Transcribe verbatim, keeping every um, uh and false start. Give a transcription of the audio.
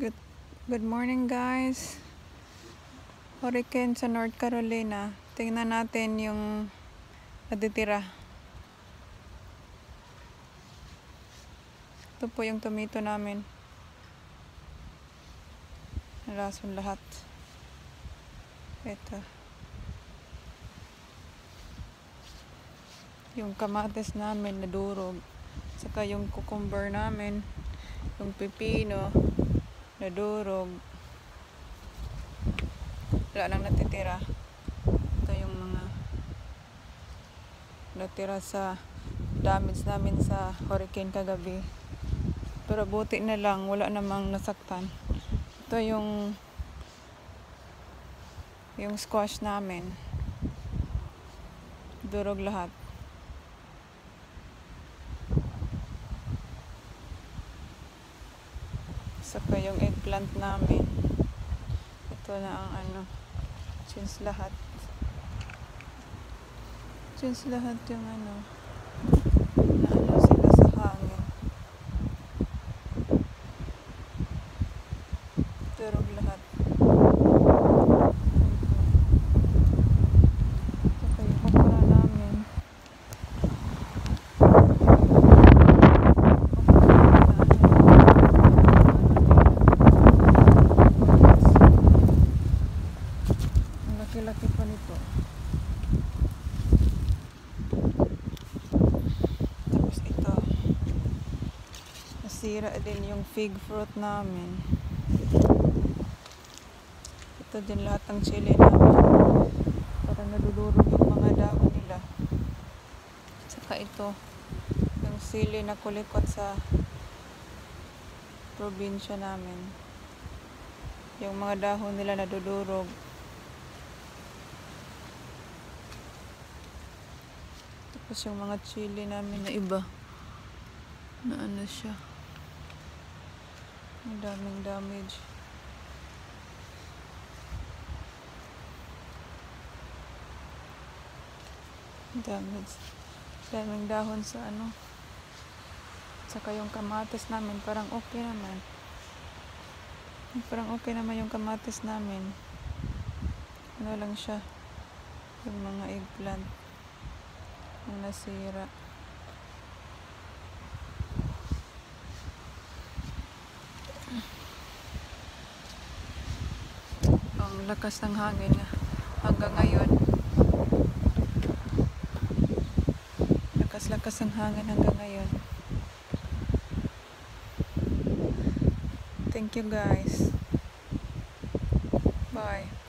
Good, good morning guys. Hurricane sa North Carolina. Tingnan natin yung natitira. Ito po yung tomato namin. Nalason lahat. Ito. Yung kamatis namin nadurog. Saka yung cucumber namin. Yung pipino nadurog. Wala lang natitira. Ito yung mga natira sa damage namin sa hurricane kagabi. Pero buti na lang, wala namang nasaktan. Ito yung yung squash namin. Durog lahat. Saka yung eggplant namin. Ito na ang ano. Since lahat. Since lahat yung ano. Na ano sila sa hangin. Durog lahat. Saka yung okra namin. Laki-laki pa nito. Tapos ito. Nasira din yung fig fruit namin. Ito din lahat ng chili namin. Parang nadudurog yung mga dahon nila. Saka ito. Yung sili na kulikot sa probinsya namin. Yung mga dahon nila nadudurog. Tapos yung mga chili namin na iba na ano siya, ang daming damage. Damage. Daming dahon sa ano. Saka yung kamatis namin parang okay naman. Parang okay naman yung kamatis namin. Ano lang siya, yung mga eggplant ang nasira. Ang lakas ng hangin hanggang ngayon. Lakas-lakas ng hangin hanggang ngayon. Thank you guys. Bye.